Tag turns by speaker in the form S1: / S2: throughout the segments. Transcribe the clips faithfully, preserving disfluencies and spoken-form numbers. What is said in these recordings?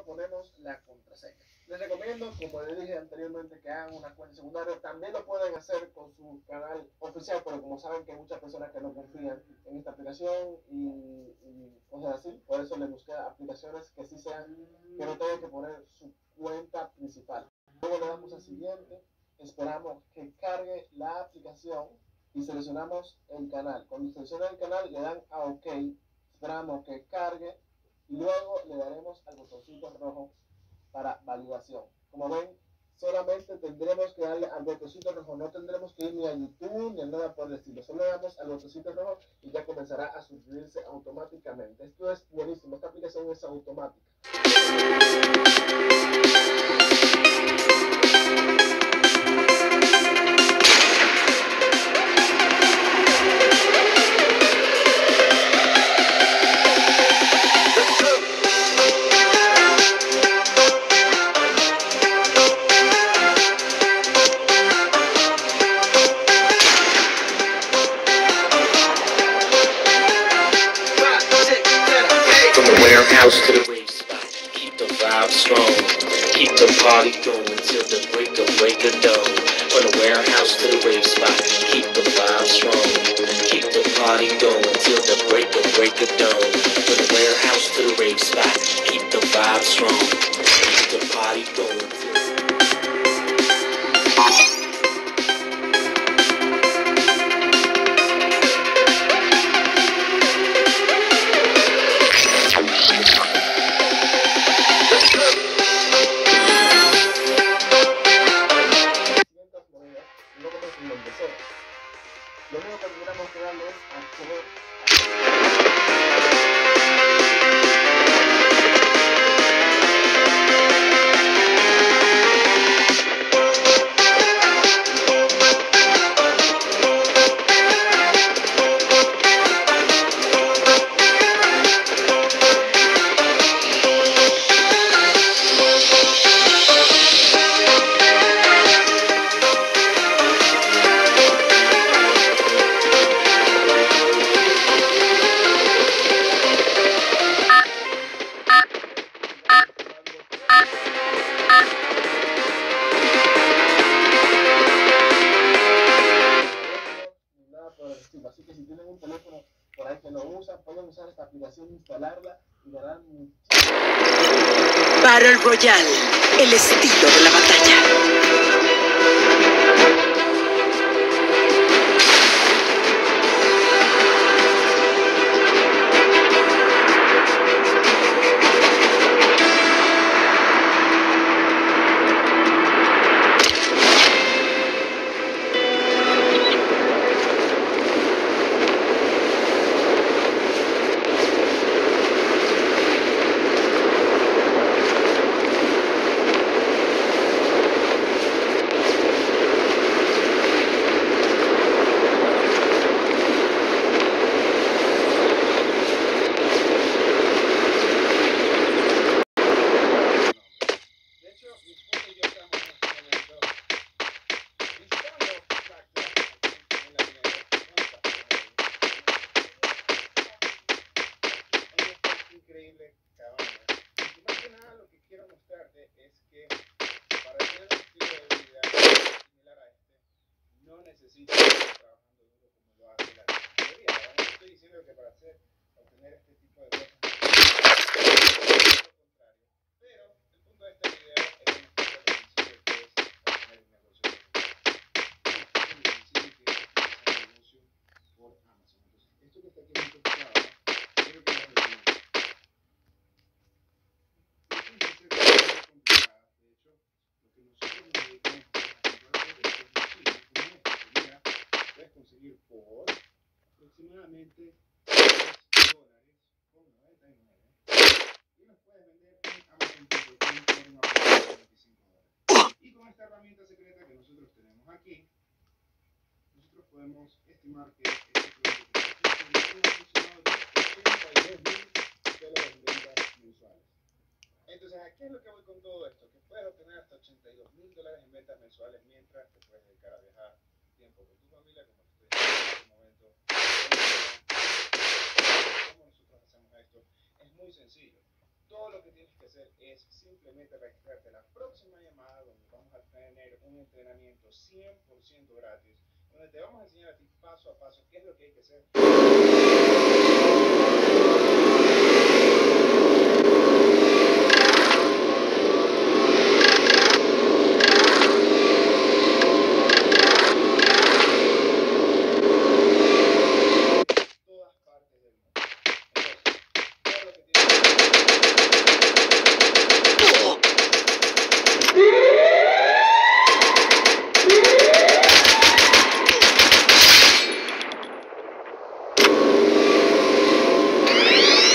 S1: ponemos la contraseña. Les recomiendo, como les dije anteriormente, que hagan una cuenta secundaria. También lo pueden hacer con su canal oficial, pero como saben que hay muchas personas que no confían en esta aplicación y, y cosas así, por eso les busqué aplicaciones que sí sean, que no tengan que poner su cuenta principal. Luego le damos a siguiente, esperamos que cargue la aplicación y seleccionamos el canal. Cuando seleccionan el canal le dan a OK, esperamos que cargue y luego le daremos al botoncito rojo para validación. Como ven, solamente tendremos que darle al botoncito rojo, no tendremos que ir ni a YouTube ni a nada por el estilo, solo le damos al botoncito rojo y ya comenzará a suscribirse automáticamente. Esto es buenísimo, esta aplicación es automática.
S2: House to the rave spot, keep the vibe strong, keep the party going till the break of break of dawn. From the warehouse to the rave spot, keep the vibe strong, keep the party going till the break of break of dawn. From the warehouse to the rave spot, keep the vibe strong, keep the party going till
S1: lo único que tendremos que darle es acceder Así que si tienen un teléfono por ahí que lo usan, pueden usar esta aplicación, instalarla y verán muchísimo.
S3: Battle Royale, el estilo de la batalla.
S1: Necesito estar trabajando duro como lo hace la mayoría. Ahora no estoy diciendo que para hacer, obtener este tipo de cosas no es lo contrario. Pero el punto de este video es demostrarte lo sencillo que es obtener un negocio. Es muy sencillo que es empezar un negocio por Amazon. Entonces, esto que está aquí en mi computadora, quiero que lo resuelva. No tiene que ser muy complicada. De hecho, lo que nosotros nos dedicamos a hacer puedes conseguir por aproximadamente tres dólares con noventa y nueve y los puedes vender en Amazon punto com por un aproximadamente veinticinco dólares. Y con esta herramienta secreta que nosotros tenemos aquí, nosotros podemos estimar que este producto tiene un aproximado de ochenta y dos mil dólares en ventas mensuales. Entonces, ¿a qué es lo que voy con todo esto? Que puedes obtener hasta ochenta y dos mil dólares en ventas mensuales mientras te puedes dedicar a viajar tiempo con tu familia, como te estoy diciendo en este momento. ¿Cómo nosotros hacemos esto? Es muy sencillo.
S4: todo lo que tienes que hacer es simplemente registrarte a la próxima llamada donde vamos a tener un entrenamiento cien por ciento gratis, donde te vamos a enseñar a ti paso a paso qué es lo que hay que hacer.
S2: Yeah.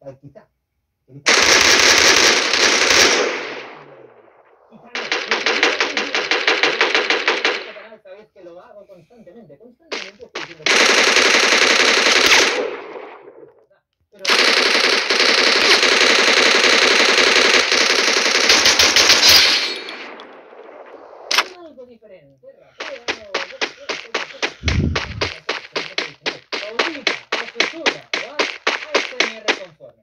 S5: Eh, quizá. Quizá. Quizá no. Este canal sabéis que lo hago constantemente. Constantemente estoy diciendo pero algo diferente, rapero, ahorita, la cultura, ¿verdad? A este me reconforme.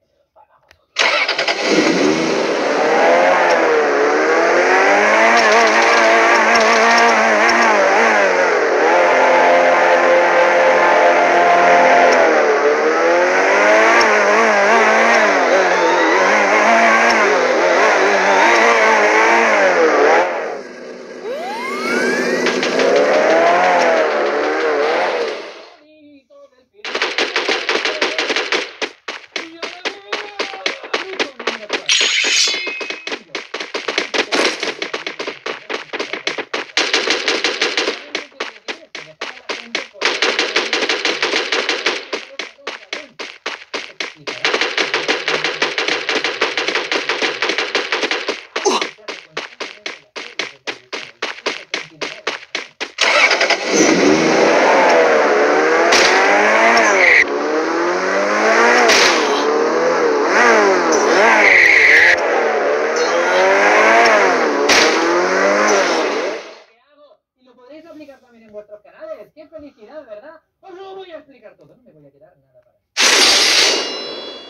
S5: También en vuestros canales. ¡Qué felicidad, ¿verdad? Os lo voy a explicar todo, no me voy a quedar nada para